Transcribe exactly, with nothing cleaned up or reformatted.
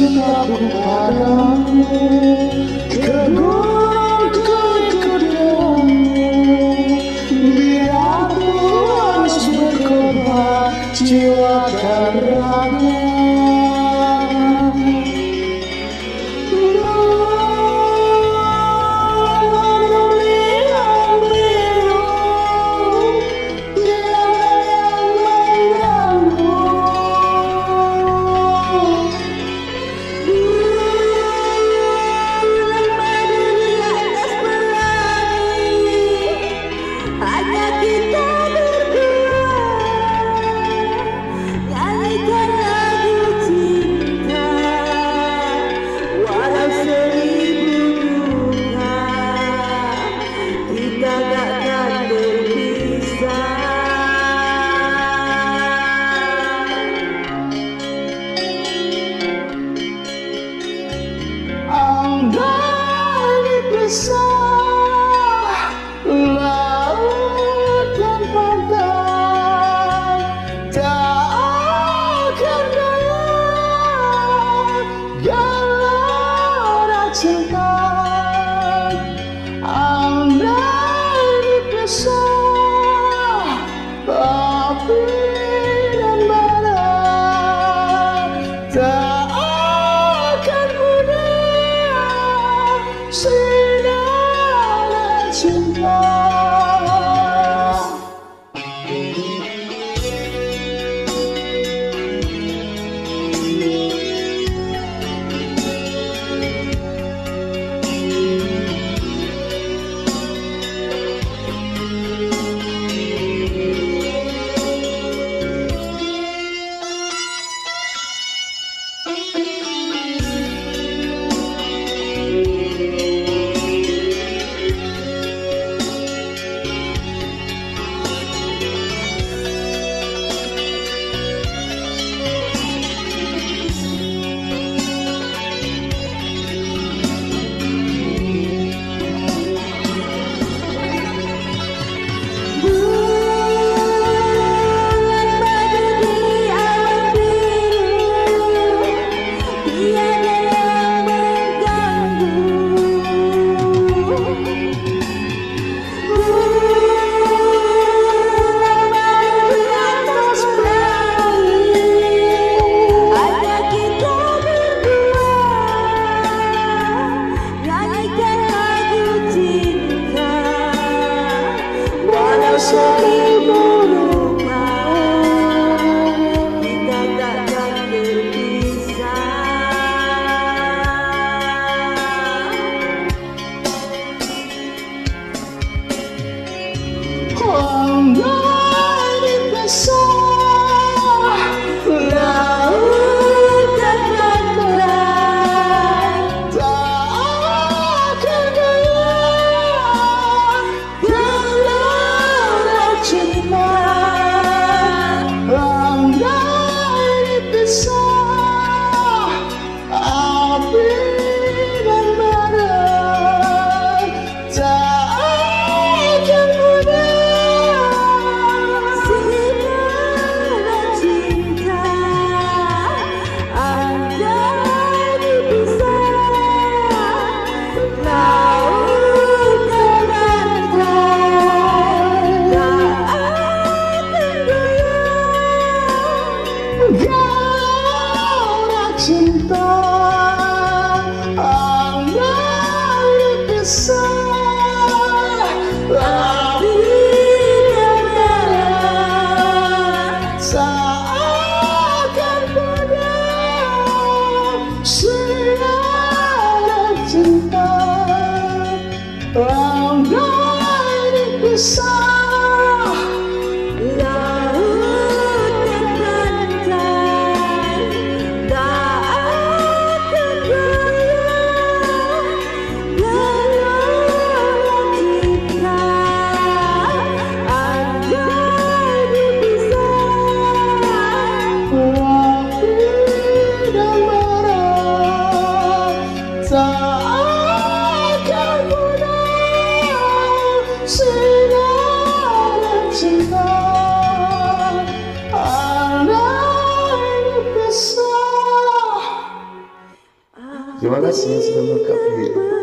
cintaku padamu, kegugurku ikut denganmu. Biar aku harus berkorban jiwa dan raga. Laut dan pantai tak akan goyah gelora cinta. Andai dipisah api dan bara, tak akan mudah sinar cinta. Seribu luka kita takkan berpisah. Andai dipisah laut dan pantai, tak akan goyah gelora cinta. Andai dipisah api dan bara, tak akan mudah sinar cinta. Andai dipisah laut dan pantai, tak akan goyah gelora cinta. Andai dipisah api dan bara, tak akan mudah sinar cinta. Andai dipisah laut dan pantai, tak akan goyah gelora cinta. Andai dipisah api dan bara, tak akan mudah sinar Terima kasih yang sudah melengkapi